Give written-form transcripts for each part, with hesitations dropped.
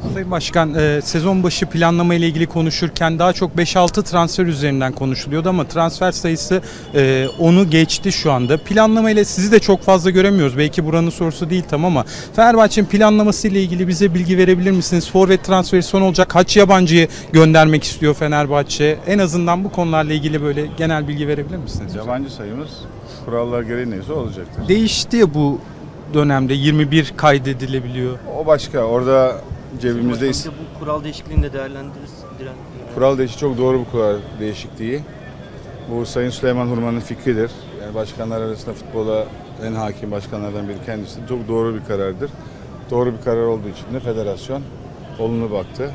Sayın Başkan, sezon başı planlama ile ilgili konuşurken daha çok 5-6 transfer üzerinden konuşuluyordu ama transfer sayısı onu geçti şu anda. Planlama ile sizi de çok fazla göremiyoruz. Belki buranın sorusu değil ama Fenerbahçe'nin planlaması ile ilgili bize bilgi verebilir misiniz? Forvet transferi son olacak. Kaç yabancıyı göndermek istiyor Fenerbahçe? En azından bu konularla ilgili böyle genel bilgi verebilir misiniz? Yabancı sayımız kurallar gereği neyse olacaktır. Değişti ya bu dönemde 21 kaydedilebiliyor. O başka. Orada cebimizdeyiz. Bu kural değişikliğini de değerlendiririz. Kural değişikliği çok doğru bir kural değişikliği. Bu Sayın Süleyman Hurman'ın fikridir. Yani başkanlar arasında futbola en hakim başkanlardan biri kendisi. Çok doğru bir karardır. Doğru bir karar olduğu için de federasyon olumlu baktı.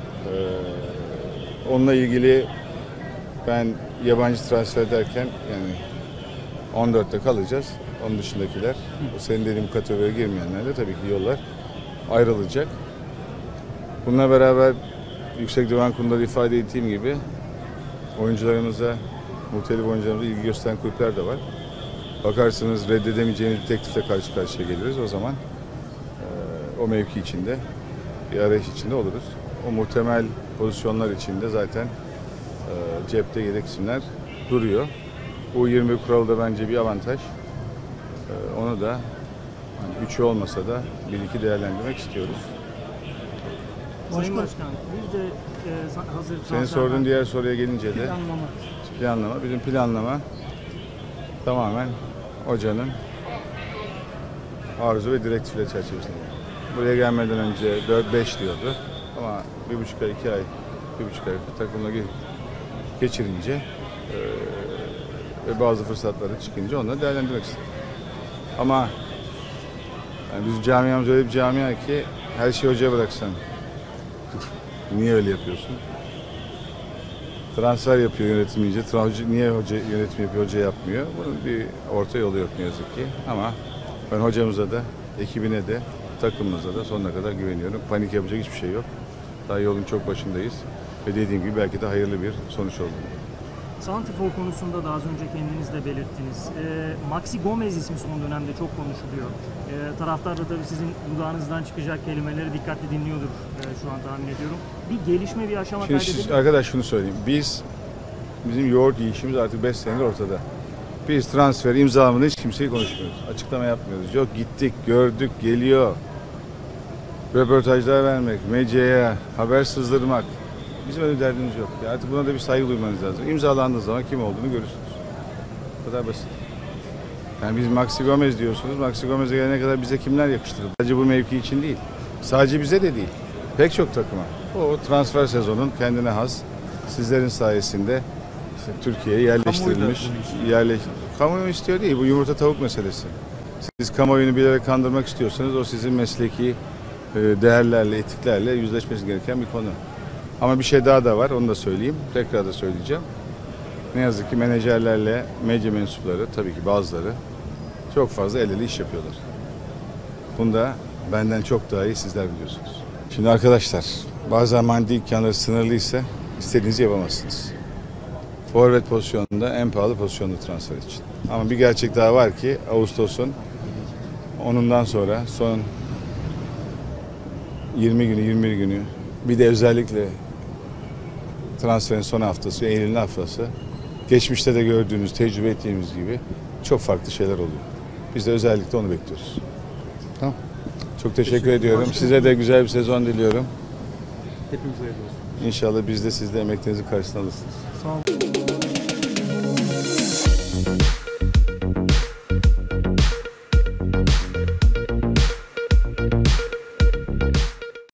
Onunla ilgili ben yabancı transfer ederken yani 14'te kalacağız. Onun dışındakiler, senin dediğin kategoriye girmeyenler de tabii ki yollar ayrılacak. Bununla beraber Yüksek Divan Kurulu'nda ifade ettiğim gibi oyuncularımıza, muhtelif oyuncularımıza ilgi gösteren kulüpler de var. Bakarsınız reddedemeyeceğiniz bir teklifle karşı karşıya geliriz. O zaman o mevki içinde, bir arayış içinde oluruz. O muhtemel pozisyonlar içinde zaten cepte yedek isimler duruyor. Bu 20 kuralı da bence bir avantaj. Onu da hani üçü olmasa da bir iki değerlendirmek istiyoruz. Sayın Başkan, biz de hazır... Senin sorduğun diğer soruya gelince de planlama. Bizim planlama tamamen hocanın arzu ve direktifleri çerçevesinde. Buraya gelmeden önce 4-5 diyordu ama 1,5 ay, 2 ay, 1,5 ay takımla geçirince ve bazı fırsatları çıkınca onları değerlendirmek istedim. Ama yani bizim camiamız öyle bir camia ki her şeyi hocaya bıraksan. Niye öyle yapıyorsun? Transfer yapıyor yönetimiyince, niye hoca yönetim yapıyor, hoca yapmıyor? Bunun bir orta yolu yok ne yazık ki. Ama ben hocamıza da, ekibine de, takımımıza da sonuna kadar güveniyorum. Panik yapacak hiçbir şey yok. Daha yolun çok başındayız. Ve dediğim gibi belki de hayırlı bir sonuç oldu. Santrfor konusunda da az önce kendiniz de belirttiniz. Maxi Gomez ismi son dönemde çok konuşuluyor. Taraftar da tabii sizin dudağınızdan çıkacak kelimeleri dikkatli dinliyordur şu an tahmin ediyorum. Bir gelişme, bir aşama kaydedelim. Arkadaş şunu söyleyeyim. Bizim yoğurt yiyişimiz artık 5 senedir ortada. Biz transfer imzalamada hiç kimseyi konuşmuyoruz. Açıklama yapmıyoruz. Yok gittik, gördük, geliyor. Röportajlar vermek, medyaya haber sızdırmak. Bizim öyle derdimiz yok. Artık buna da bir saygı duymanız lazım. İmzalandığı zaman kim olduğunu görürsünüz. Bu kadar basit. Yani biz Maxi Gomez diyorsunuz. Maxi Gomez'e gelene kadar bize kimler yakıştırır? Sadece bu mevki için değil. Sadece bize de değil. Pek çok takıma. O transfer sezonun kendine has. Sizlerin sayesinde işte Türkiye'ye yerleştirilmiş. Kamuoyu istiyor değil. Bu yumurta tavuk meselesi. Siz kamuoyunu bilerek kandırmak istiyorsanız o sizin mesleki değerlerle, etiklerle yüzleşmesi gereken bir konu. Ama bir şey daha da var, onu da söyleyeyim. Tekrar da söyleyeceğim. Ne yazık ki menajerlerle medya mensupları, tabii ki bazıları çok fazla el ele iş yapıyorlar. Bunu da benden çok daha iyi sizler biliyorsunuz. Şimdi arkadaşlar, bazen maddi imkanları sınırlıysa istediğinizi yapamazsınız. Forvet pozisyonunda en pahalı pozisyonda transfer için. Ama bir gerçek daha var ki Ağustos'un 10'undan sonra son 20 günü, 21 günü bir de özellikle transferin son haftası, Eylül'ün haftası geçmişte de gördüğünüz, tecrübe ettiğimiz gibi çok farklı şeyler oluyor. Biz de özellikle onu bekliyoruz. Tamam. Çok teşekkür ediyorum. Size de güzel bir sezon diliyorum. Hepimize hayırlı olsun. İnşallah biz de siz de emeklerinizin karşısına alırsınız. Sağ olun.